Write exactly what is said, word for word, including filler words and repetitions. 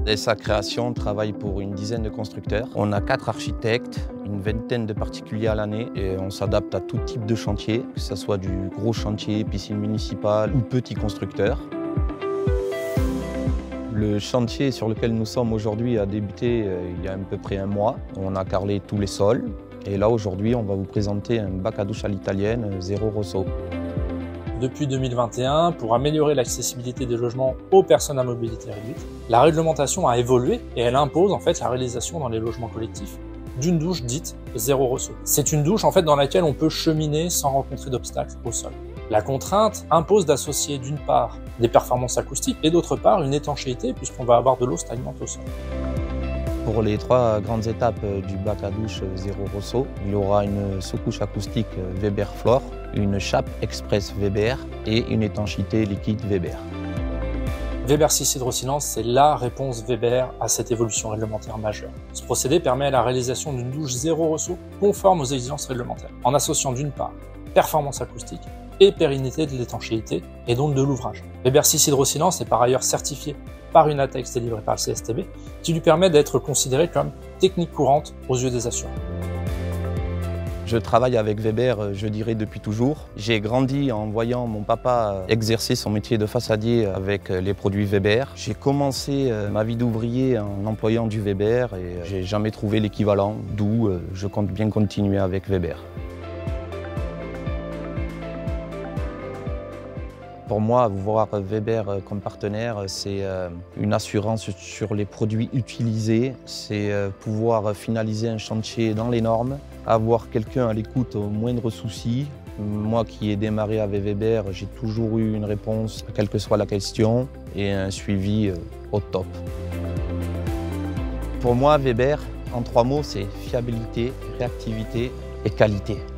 Dès sa création, on travaille pour une dizaine de constructeurs. On a quatre architectes, une vingtaine de particuliers à l'année et on s'adapte à tout type de chantier, que ce soit du gros chantier, piscine municipale ou petit constructeur. Le chantier sur lequel nous sommes aujourd'hui a débuté euh, il y a à peu près un mois. On a carrelé tous les sols et là aujourd'hui on va vous présenter un bac à douche à l'italienne zéro rosso. Depuis deux mille vingt et un, pour améliorer l'accessibilité des logements aux personnes à mobilité réduite, la réglementation a évolué et elle impose en fait la réalisation dans les logements collectifs d'une douche dite zéro rosso. C'est une douche en fait dans laquelle on peut cheminer sans rencontrer d'obstacles au sol. La contrainte impose d'associer d'une part des performances acoustiques et d'autre part une étanchéité puisqu'on va avoir de l'eau stagnante au sol. Pour les trois grandes étapes du bac à douche zéro rosso, il y aura une sous-couche acoustique Weber Floor, une chape express Weber et une étanchéité liquide Weber. Weber six Hydrosilence, c'est la réponse Weber à cette évolution réglementaire majeure. Ce procédé permet la réalisation d'une douche zéro rosso conforme aux exigences réglementaires, en associant d'une part performance acoustique et pérennité de l'étanchéité et donc de l'ouvrage. Weber six Hydrosilence est par ailleurs certifié par une ATEX délivrée par le C S T B qui lui permet d'être considéré comme technique courante aux yeux des assureurs. Je travaille avec Weber, je dirais, depuis toujours. J'ai grandi en voyant mon papa exercer son métier de façadier avec les produits Weber. J'ai commencé ma vie d'ouvrier en employant du Weber et j'ai jamais trouvé l'équivalent, d'où je compte bien continuer avec Weber. Pour moi, voir Weber comme partenaire, c'est une assurance sur les produits utilisés, c'est pouvoir finaliser un chantier dans les normes, avoir quelqu'un à l'écoute au moindre souci. Moi qui ai démarré avec Weber, j'ai toujours eu une réponse, quelle que soit la question, et un suivi au top. Pour moi, Weber, en trois mots, c'est fiabilité, réactivité et qualité.